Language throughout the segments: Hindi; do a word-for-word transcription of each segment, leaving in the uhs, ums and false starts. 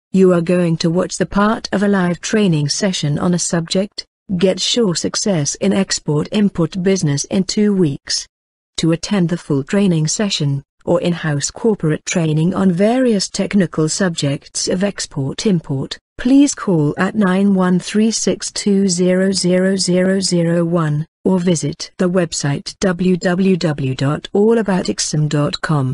You are going to watch the part of a live training session on a subject, Get Sure Success in Export-Import Business in two weeks. To attend the full training session, or in-house corporate training on various technical subjects of export-import, please call at nine one three six two zero zero zero zero one, or visit the website w w w dot all about exim dot com.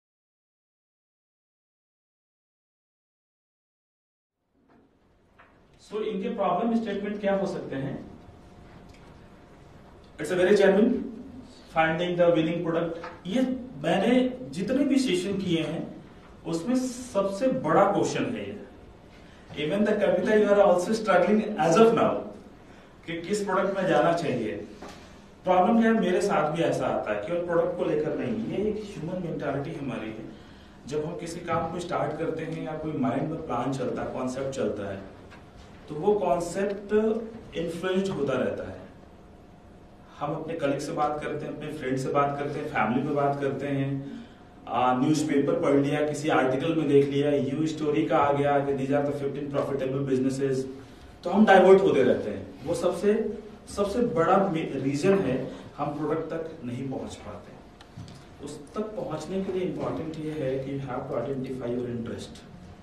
So, इनके प्रॉब्लम स्टेटमेंट क्या हो सकते हैं? It's a very genuine finding the winning product. ये मैंने जितने भी सेशन किए हैं उसमें सबसे बड़ा क्वेश्चन है ये. Even the Kavita you are also struggling as of now कि किस प्रोडक्ट में जाना चाहिए. प्रॉब्लम क्या है, मेरे साथ भी ऐसा आता है केवल प्रोडक्ट को लेकर नहीं. ये एक ह्यूमन मेंटालिटी हमारी है. जब हम किसी काम को स्टार्ट करते हैं या कोई माइंड में प्लान चलता है, कॉन्सेप्ट चलता है, तो वो कॉन्सेप्ट इन्फ्लुएंस्ड होता रहता है. हम अपने कलीग से बात करते हैं, अपने फ्रेंड से बात करते हैं, फैमिली में बात करते हैं, न्यूज़पेपर पढ़ लिया, किसी आर्टिकल में देख लिया, यू स्टोरी का आ गया कि these are the fifteen profitable businesses, तो हम डाइवर्ट होते रहते हैं. वो सबसे सबसे बड़ा रीजन है हम प्रोडक्ट तक नहीं पहुंच पाते. उस तक पहुंचने के लिए इंपॉर्टेंट ये है कि you have to identify your interest.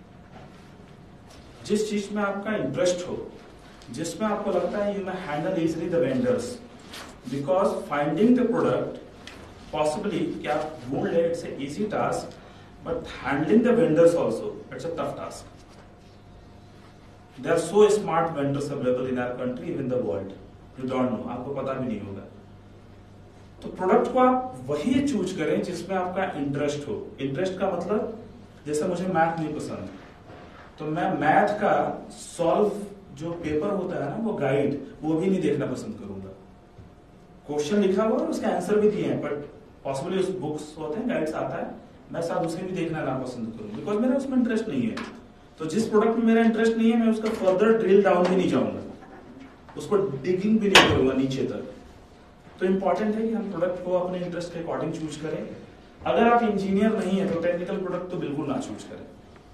जिस चीज में आपका इंटरेस्ट हो, जिसमें आपको लगता है you may handle easily the vendors, because finding the product possibly क्या ढूंढ ले, it's a easy task, but handling the vendors also it's a tough task. There are so smart vendors available in our country, even the world. You don't know, आपको पता भी नहीं होगा. तो प्रोडक्ट को आप वही चूज करें जिसमें आपका इंटरेस्ट हो. इंटरेस्ट का मतलब, जैसे मुझे मैथ नहीं पसंद, तो मैं मैथ का सॉल्व जो पेपर होता है ना, वो गाइड, वो भी नहीं देखना पसंद करूंगा. क्वेश्चन लिखा हुआ है, उसके आंसर भी दिए हैं, बट पॉसिबली उस बुक्स होते हैं, गाइड्स आता है, मैं साथ उसे भी देखना ना पसंद करूं, बिकॉज मेरा उसमें इंटरेस्ट नहीं है. तो जिस प्रोडक्ट में मेरा इंटरेस्ट नहीं है, मैं उसका फर्दर ड्रिल डाउन भी नहीं जाऊंगा, उसको डिगिंग भी नहीं करूंगा नीचे तक. तो इंपॉर्टेंट है कि हम प्रोडक्ट को अपने इंटरेस्ट के अकॉर्डिंग चूज करें. अगर आप इंजीनियर नहीं है तो टेक्निकल प्रोडक्ट तो बिल्कुल ना चूज करें.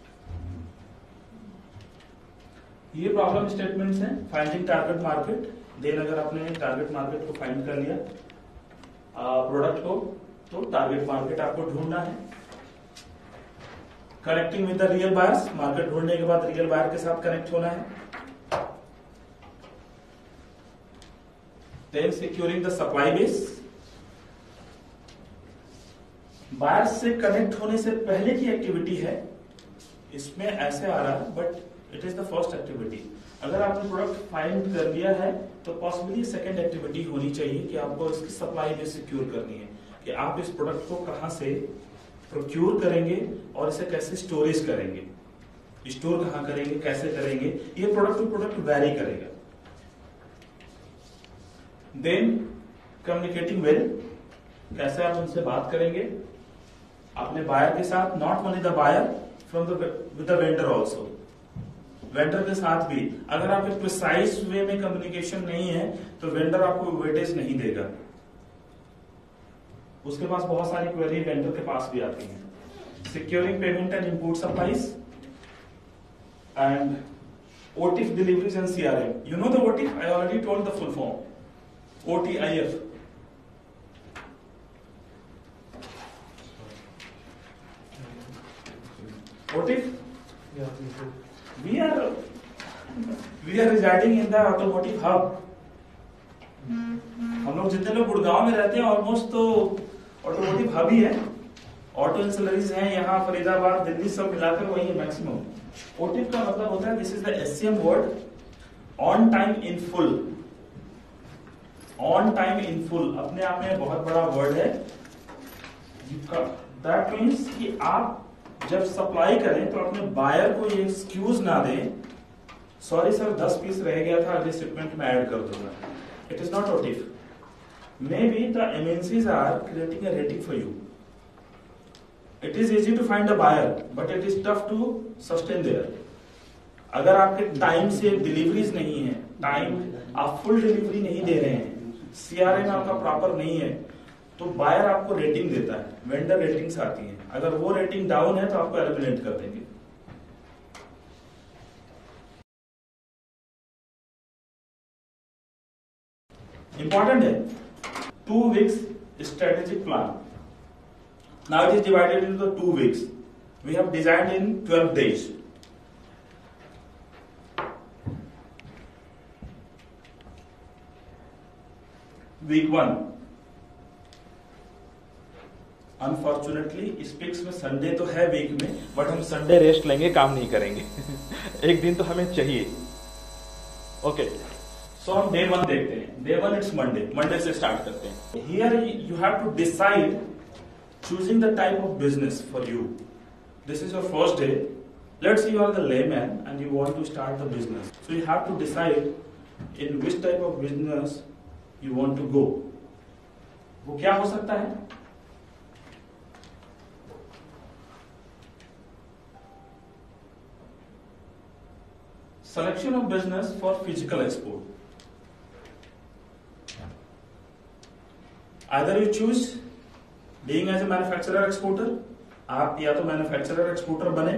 ये प्रॉब्लम स्टेटमेंट्स हैं. Finding target market. देन अगर आपने टारगेट मार्केट को फाइंड कर लिया, प्रोडक्ट को, तो टारगेट मार्केट आपको ढूंढना है. Connecting with the real buyers. Market ढूंढने के बाद रियल बायर के साथ कनेक्ट होना है. Then securing the supply base. Buyer से कनेक्ट होने से पहले की एक्टिविटी है, इसमें ऐसे आ रहा है, but it is the first activity. अगर आपने प्रोडक्ट फाइंड कर लिया है तो पॉसिबली सेकंड एक्टिविटी होनी चाहिए कि आपको इसकी सप्लाई बेस सिक्योर करनी है, कि आप इस प्रोडक्ट को कहां से प्रोक्योर करेंगे और इसे कैसे स्टोरेज करेंगे, स्टोर कहां करेंगे, कैसे करेंगे. ये प्रोडक्ट टू प्रोडक्ट वेरी करेगा. Then communicating well. कैसे आप उनसे बात करेंगे अपने बायर के साथ, not only the buyer, from the with the vendor also. Vendor के साथ भी अगर आप एक प्रिसाइज वे में कम्युनिकेशन नहीं है तो वेंडर आपको वेटेज नहीं देगा. उसके पास बहुत सारी क्वेरी वेंडर के पास भी आती हैं. Securing payment and import supplies and OTF deliveries and CRM. You know the OTF, I already told the full form. OTIF. OTF. We are we are residing in the automotive hub. हम लोग जितने लोग गुड़गांव में रहते हैं ऑलमोस्ट तो ऑटोमोटिव हब ही है. ऑटो इंसलरीज हैं यहाँ, फरीदाबाद, दिल्ली, सब मिलाकर वही है मैक्सिमम. ओटिव का मतलब होता है, this is the SCM word, on time in full. On time in full अपने आप में बहुत बड़ा वर्ड है. दैट मीन्स कि आप जब सप्लाई करें तो अपने बायर को ये एक्सक्यूज ना दें, सॉरी सर दस पीस रह गया था, अगले शिपमेंट में ऐड कर दूंगा. It is not OTIF. May be the MNCs are creating a rating for you. It is easy to find a buyer but it is tough to sustain there. अगर आपके टाइम से डिलीवरीज नहीं है, टाइम आप फुल डिलीवरी नहीं दे रहे हैं, सीआरएम आपका प्रॉपर नहीं है, तो बायर आपको रेटिंग देता है, वेंडर रेटिंग्स आती हैं. अगर वो रेटिंग डाउन है तो आपको एलिमिनेट कर देंगे. इंपॉर्टेंट है. Two weeks strategic plan. Now it is divided into the two weeks. We have designed in twelve days. Week one. Unfortunately इस पिक्स में संडे तो है वीक में, बट हम संडे रेस्ट लेंगे, काम नहीं करेंगे. एक दिन तो हमें चाहिए. ओके, सो हम डे वन देखते हैं. Day one it's Monday. Monday से स्टार्ट करते हैं. Here you have to decide choosing the type of business for you. This is your first day. Let's say you are the layman and you want to start the business. So you have to decide in which type of business you want to go. वो क्या हो सकता है? Selection of business for physical export. Either you choose being as a manufacturer exporter, आप या तो मैन्युफैक्चरर एक्सपोर्टर बने,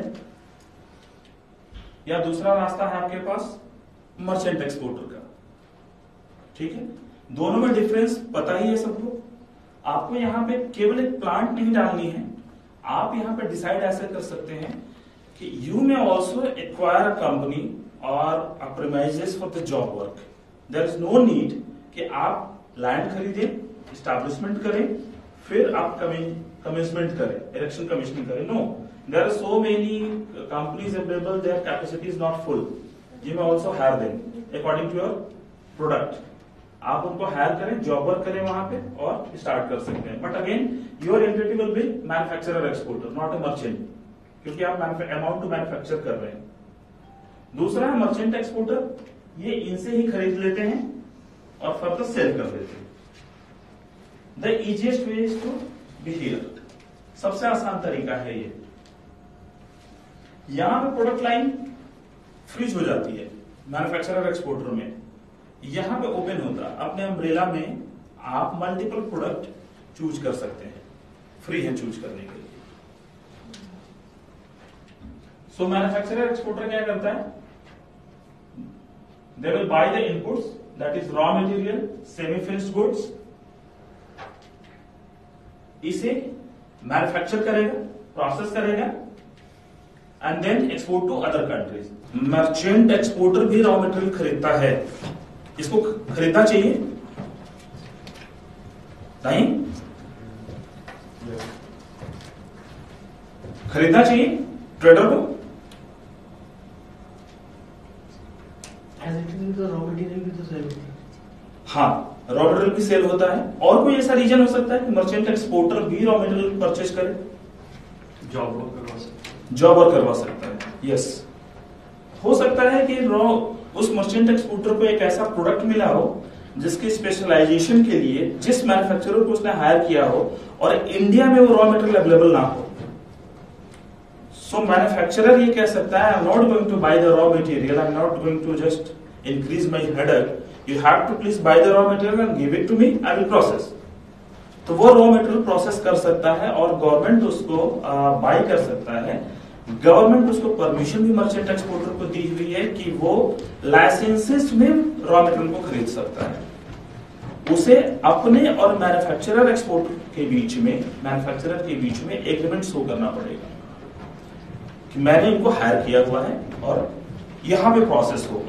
या दूसरा रास्ता है आपके पास मर्चेंट एक्सपोर्टर का. ठीक है, दोनों में डिफरेंस पता ही है सबको. आपको यहाँ पे केवल एक प्लांट नहीं डालनी है. आप यहाँ पे डिसाइड ऐसे कर सकते हैं कि you may also acquire a company और a premises for the job work. There is no need कि आप लैंड खरीदें, एस्टैब्लिशमेंट करें, फिर आप कमिशमेंट करें, इरेक्शन कमीशनिंग करें. No, there are so many companies available, their capacity is not full. You may also hire them according to your product. आप उनको हायर करें, जॉब वर्क करें वहां पे और स्टार्ट कर सकते हैं. But again your entity will be manufacturer exporter, not a merchant, क्योंकि आप अमाउंट टू मैन्युफैक्चर कर रहे हैं. दूसरा है मर्चेंट एक्सपोर्टर. ये इनसे ही खरीद लेते हैं और फर्दर सेल कर देते हैं. The easiest way is to be here. सबसे आसान तरीका है ये. यहां पे प्रोडक्ट लाइन फ्रीज हो जाती है मैन्युफैक्चरर एक्सपोर्टर में. यहां पे ओपन होता है. अपने अम्ब्रेला में आप मल्टीपल प्रोडक्ट चूज कर सकते हैं. फ्री है चूज करने के लिए. सो मैन्युफैक्चरर एक्सपोर्टर क्या करता है? They will buy the inputs, that is raw material, semi-finished goods. इसे मैन्युफैक्चर करेगा, प्रोसेस करेगा, and then export to other countries. Merchant exporter भी रॉ मटेरियल खरीदता है. इसको खरीदना चाहिए नहीं? खरीदना चाहिए ट्रेडर को. रॉ मटेरियल भी तो सेल होती है. हाँ, रॉ मटेरियल भी सेल होता है. और कोई ऐसा रीजन हो सकता है कि मर्चेंट एक्सपोर्टर भी रॉ मटेरियल परचेज करे? जॉब वर्क करवा सकता है. जॉब वर्क करवा सकता है. यस, हो सकता है कि रॉ उस मर्चेंट एक्सपोर्टर को एक ऐसा प्रोडक्ट मिला हो जिसकी स्पेशलाइजेशन के लिए जिस मैन्युफैक्चरर को उसने हायर किया हो और इंडिया में वो रॉ मटेरियल अवेलेबल ना हो. सो मैन्युफैक्चरर ये कह सकता है, I am not going to buy the raw material, I am not going to just increase my headache, you have to please buy the raw material and give it to me, I will process. तो वो रॉ मटेरियल प्रोसेस कर सकता है और गवर्नमेंट उसको बाय कर सकता है. गवर्नमेंट उसको परमिशन भी मर्चेंट एक्सपोर्टर को दी हुई है कि वो लाइसेंसेस में रॉ मटेरियल को खरीद सकता है. उसे अपने और मैन्युफैक्चरर एक्सपोर्टर के बीच में मैन्युफैक्चरर के बीच में एग्रीमेंट शो करना पड़ेगा कि मैंने इनको हायर किया हुआ है और यहां पे प्रोसेस होगा.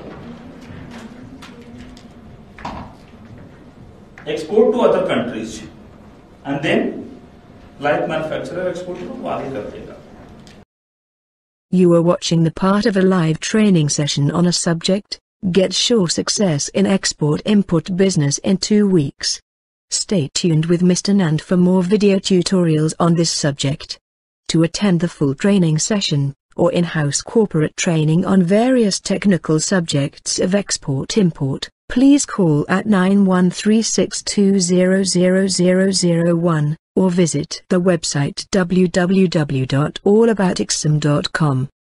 Export to other countries, and then, like manufacturer exporter, वो आगे कर देगा. You are watching the part of a live training session on a subject, Get Sure Success in Export-Import Business in two weeks. Stay tuned with Mister Nand for more video tutorials on this subject. To attend the full training session, or in-house corporate training on various technical subjects of export-import, please call at nine one three six two zero zero zero zero one, or visit the website w w w dot all about exam dot com.